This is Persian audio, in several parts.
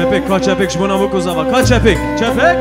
Kaçepek şbona bu kuzava. Kaçepek. Çepek.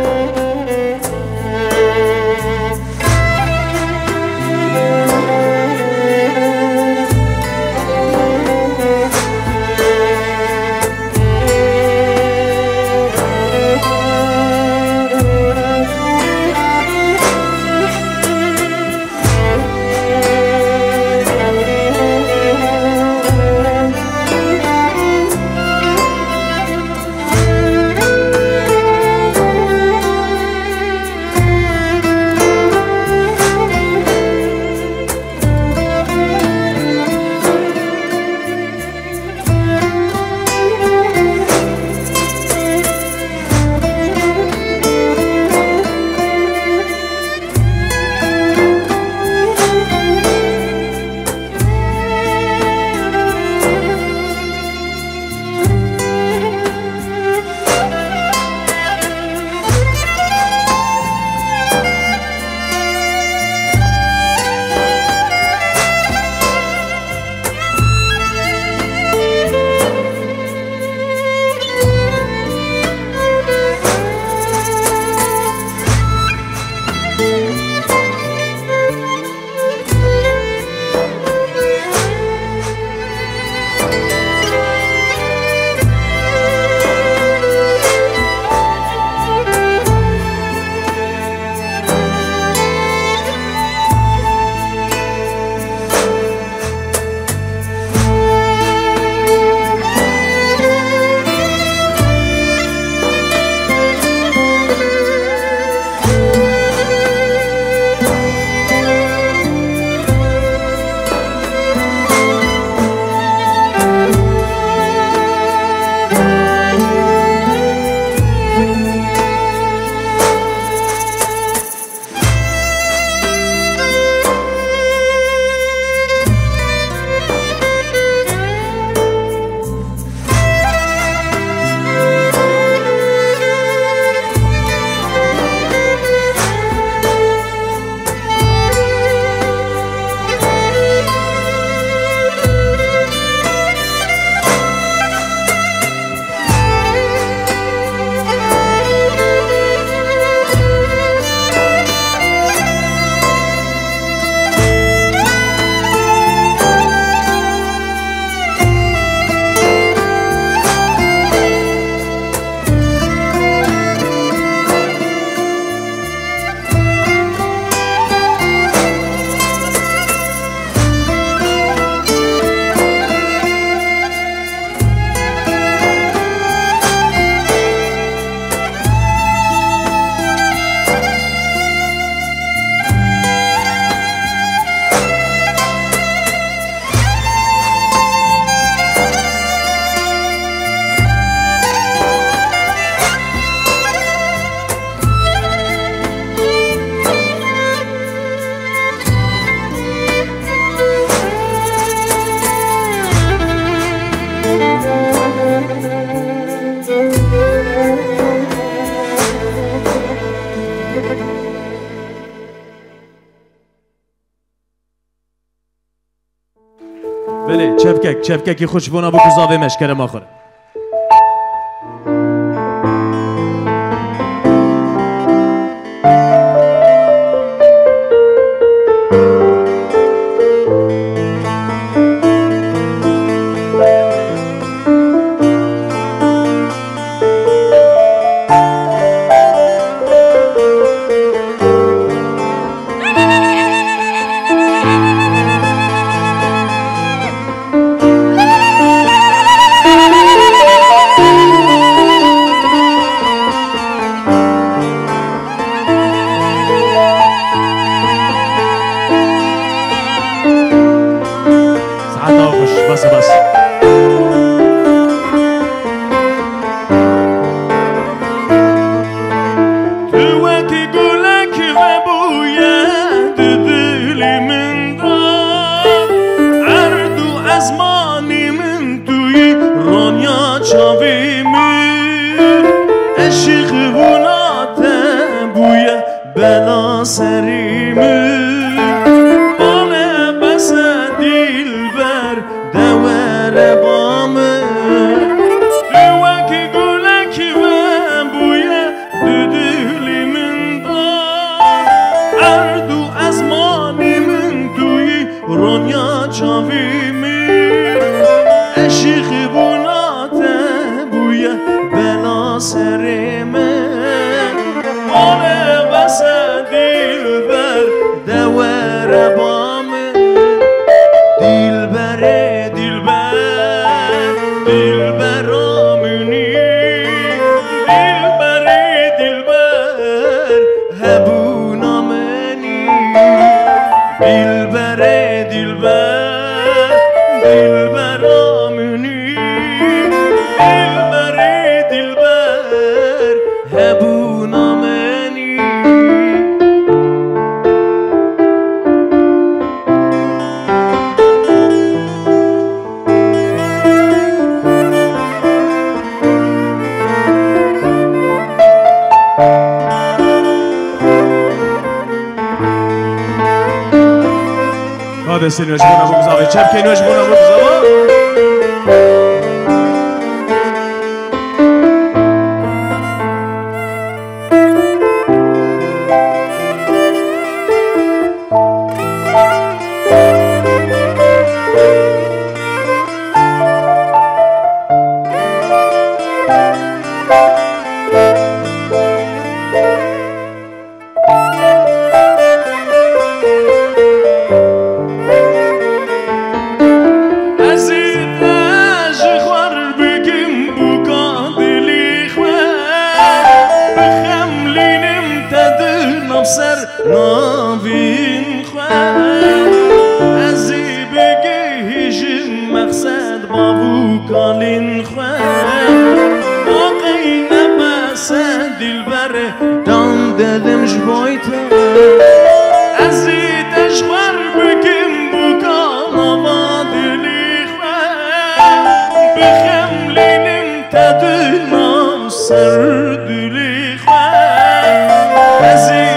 بله چپککی خوشبونا بکو زاوه مشکره ماخوره بلا سریمون بانه بس دیل بر دور دلبر دلبر دلبر آمونی دلبر دلبر هبون آمنی هذا نوش بونا بگذابه چپکی نوش بونا بگذابه سر ناوین خواه ازی بگیجم مقصد بابو کالین خواه آقای نبسه دلبر دان دلم جبایته ازی تشور بگیم بکان آوا دلی خواه بخملینم تدنام سر دلی خواه ازی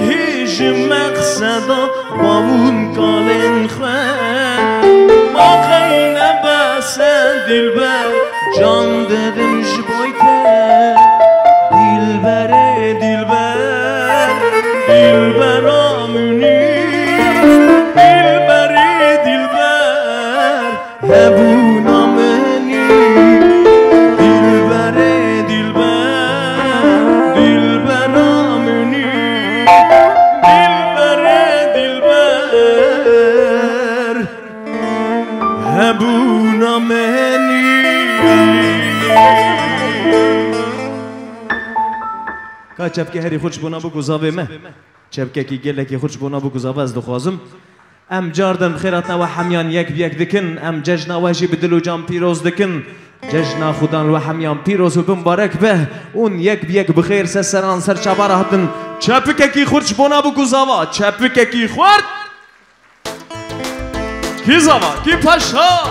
مقصدا باون کالن خواه ما خیلی نبسه دلبر جان دادم جبایته دلبر دلبر دلبر آمونی دلبر دلبر هبون آمنی دلبر دلبر دلبر آمونی هبونا منی که چپکه هری خوش بونا بگذابه مه چپکه کی گله کی خوش بونا بگذابه از دخوازم ام جاردن خیراتنا و حمیان یک بیک دکن ام ججنا واجی بدل و جان پیروز دکن ججنا خودان و حمیان پیروز و بمبارک به اون یک بیک بخیر سران سر چباره هاتن چپکه کی خوش بونا بگذابه چپکه کی خورد کی زما کی پاشا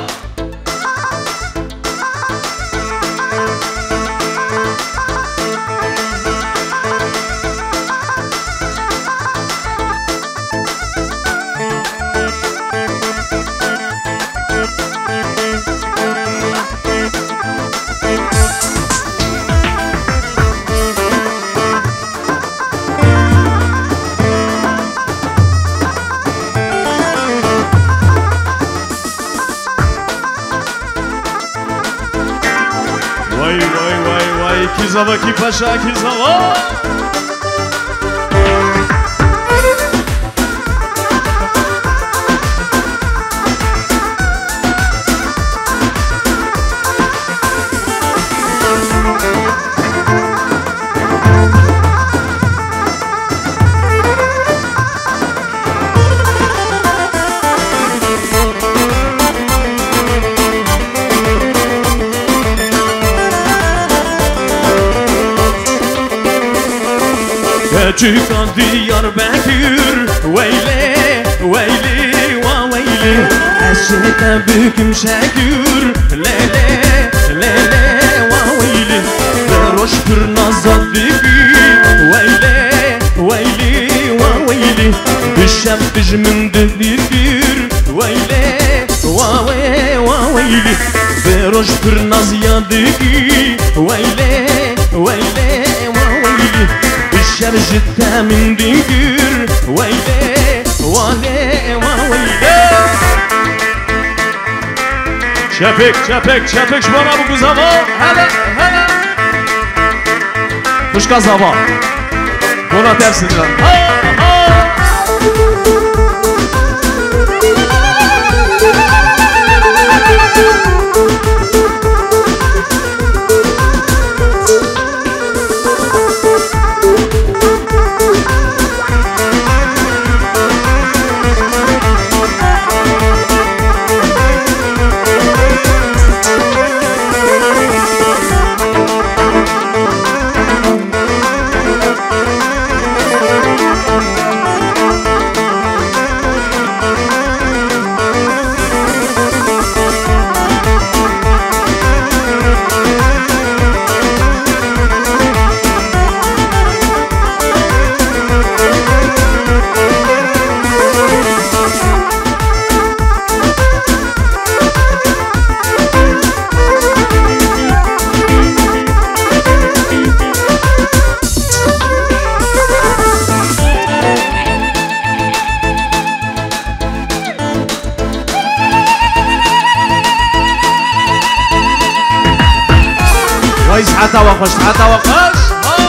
کی زما کی پاشا کی زما Çıkan Diyarbakır Veyli, veyli, va veyli Eşete büküm şekür Lele, lele, va veyli Beroş pür nazad diki Veyli, veyli, va veyli Bişem bicmin dikir Veyli, va veyli Beroş pür nazya diki Veyli, veyli, va veyli شرجتها من دير ويلي ويلي ويلي شبك شبك شبك شبانا بگو زبا هلا هلا خوشکا زبا بونا ترسید رن حتى وخش حتى وخش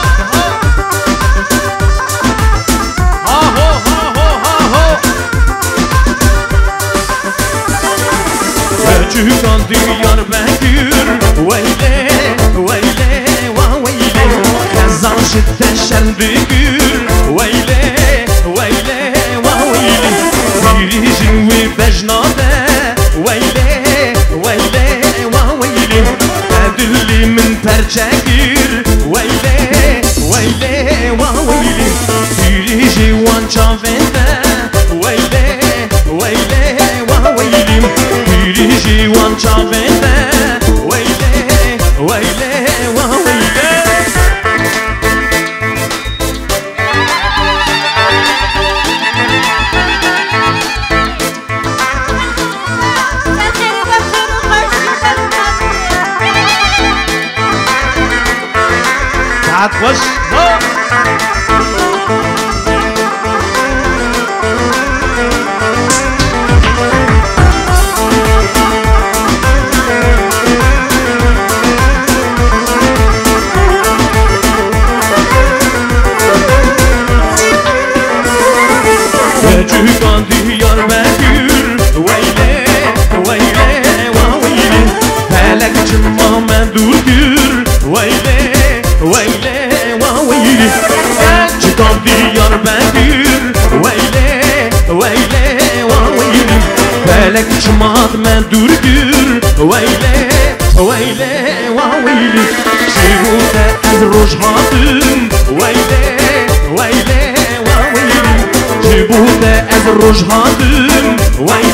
Çukan diyar bekir Veyle, veyle, veyle Kazan şiddet şendikir Veyle, veyle, veyle Birizin ve bejnade Veyle, veyle, veyle Edillimin perçekir Veyle, veyle, veyle Birizi van çavende Veyle, veyle, veyle Birizi van çavende Veyle, veyle, veyle تعال خش Çukan diyar bekir Veyle, veyle, veyle Felek çıma mendurgür Veyle, veyle, veyle Çukan diyar bekir Veyle, veyle, veyle Felek çıma mendurgür Veyle, veyle, veyle Şivude ez rojhatım Veyle, veyle, veyle Jibude ez rojhatim